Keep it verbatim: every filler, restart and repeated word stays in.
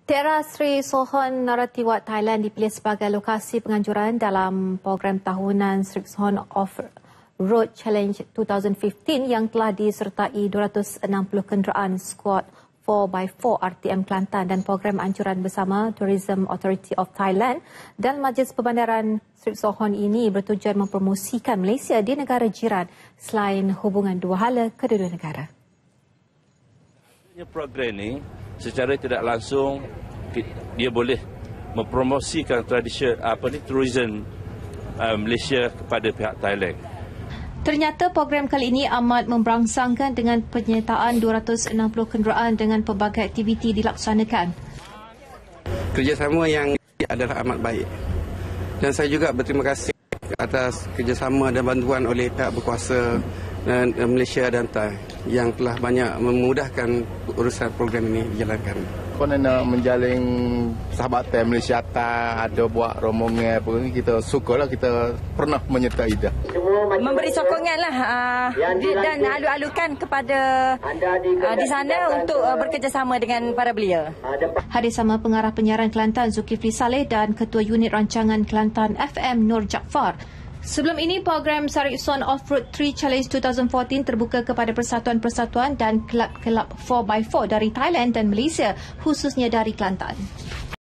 Daerah Srisokhon, Narathiwat, Thailand dipilih sebagai lokasi penganjuran dalam program tahunan Srisakhon Offroad Challenge dua ribu lima belas yang telah disertai dua ratus enam puluh kenderaan Skuad four by four R T M Kelantan dan program anjuran bersama Tourism Authority of Thailand dan Majlis Perbandaran Srisakhon ini bertujuan mempromosikan Malaysia di negara jiran selain hubungan dua hala kedua-dua negara. Program ini secara tidak langsung dia boleh mempromosikan tradisi apa ni tourism uh, Malaysia kepada pihak Thailand. Ternyata program kali ini amat memberangsangkan dengan penyertaan dua ratus enam puluh kenderaan dengan pelbagai aktiviti dilaksanakan. Kerjasama yang adalah amat baik. Dan saya juga berterima kasih atas kerjasama dan bantuan oleh pihak berkuasa dan Malaysia dan Thai yang telah banyak memudahkan urusan program ini dijalankan. Kerana menjalin sahabatan Malaysia atas, ada buat rombongan apa ni, kita syukurlah kita pernah menyertai dia. Memberi sokonganlah uh, dan alu-alukan kepada uh, di sana untuk uh, bekerjasama dengan para belia. Hadir sama pengarah penyiaran Kelantan Zulkifli Saleh dan Ketua Unit Rancangan Kelantan F M Nur Jaafar. Sebelum ini, program Srisakhon Offroad Challenge dua ribu empat belas terbuka kepada persatuan-persatuan dan kelab-kelab four by four dari Thailand dan Malaysia, khususnya dari Kelantan.